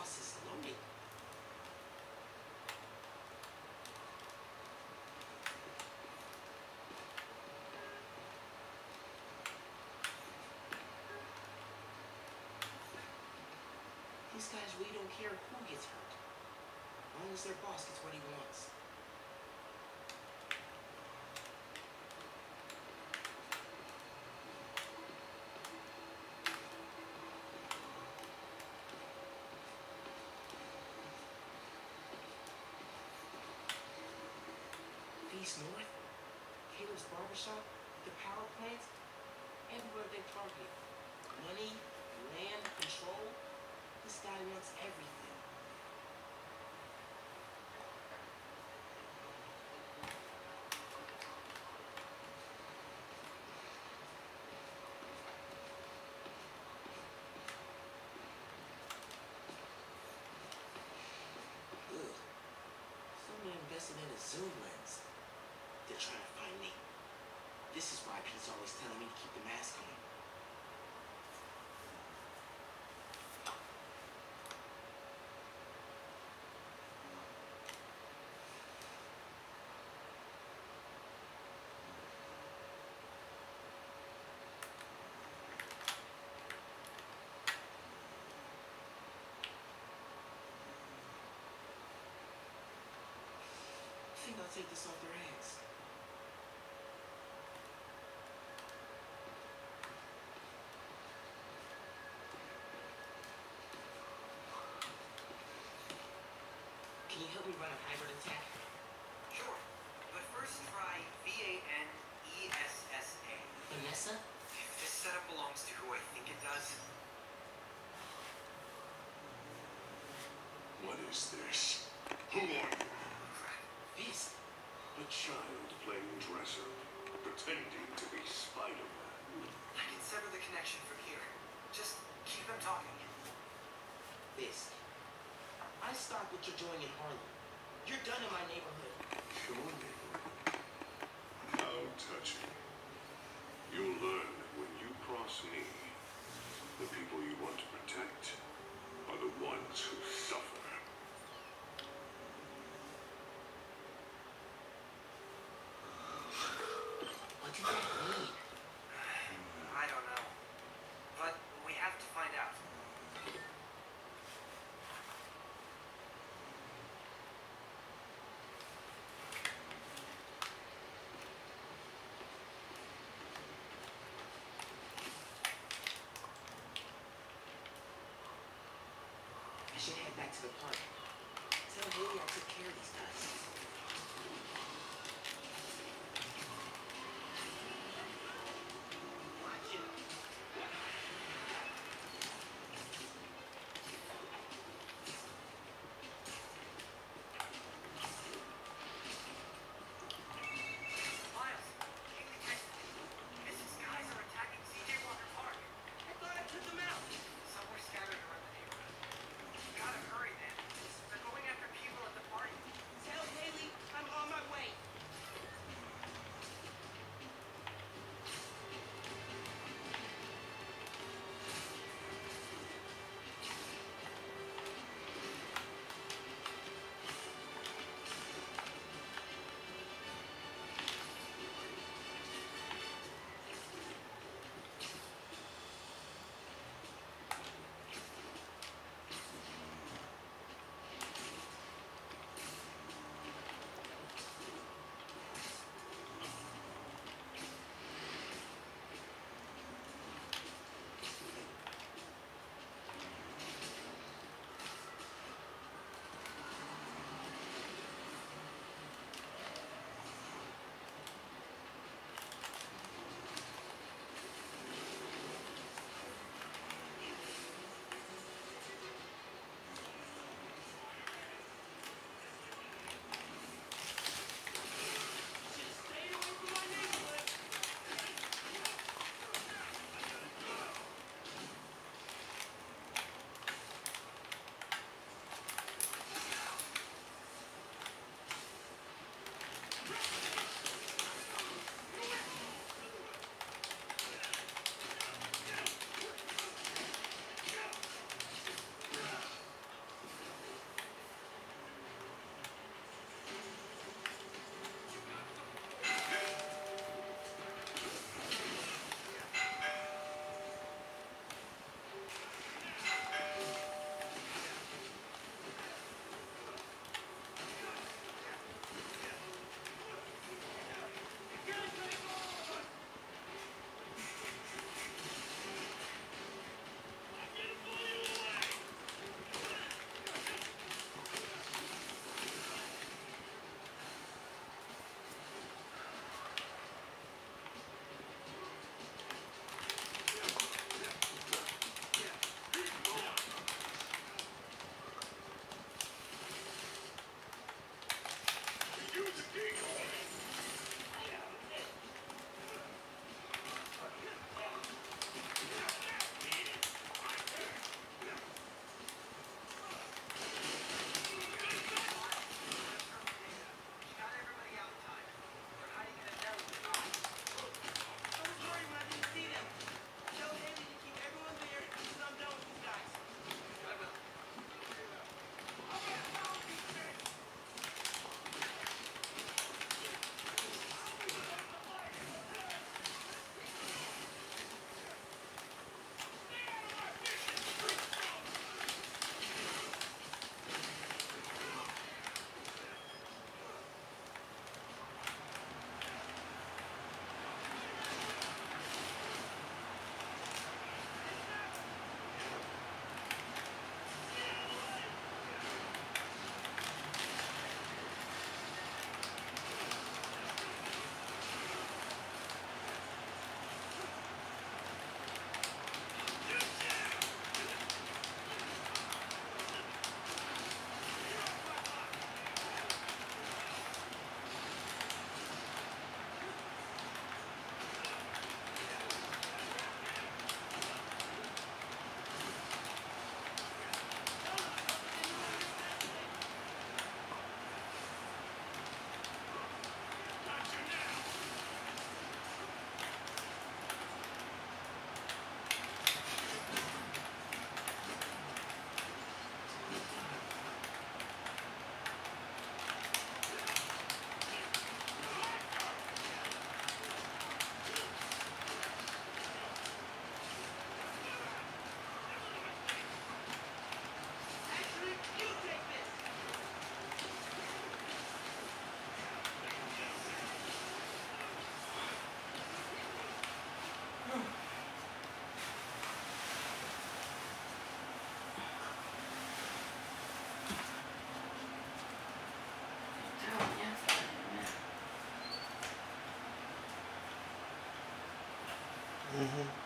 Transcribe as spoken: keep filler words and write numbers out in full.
boss is loaded. These guys really don't care who gets hurt, as long as their boss gets what he wants. East North, Caleb's barbershop, the power plants, everywhere they target. Money, land, control. This guy wants everything. Ugh. Someone invested in a zoom lens. They're trying to find me. This is why Pete's always telling me to keep the mask on. I think I'll take this off their hands. Can you help me run a hybrid attack? Sure, but first try V A N E S S A. Vanessa? If this setup belongs to who I think it does. What is this? Who are you? Crap. Fist. A child playing dress up, pretending to be Spider-Man. I can sever the connection from here. Just keep him talking. Fist. I stopped what you're doing in Harlem. You're done in my neighborhood. Your neighborhood. How touching. You'll learn that when you cross me, the people you want to protect are the ones who suffer. What did that mean? I don't know. But we have to find out. I should head back to the park. Tell Haley I took care of these guys. Watch it. Miles, Missus guys are attacking C J Walker Park. I thought I took them out. Somewhere scattered around the neighborhood. You gotta hurry, man. They're going after people at the party. Tell Mm-hmm.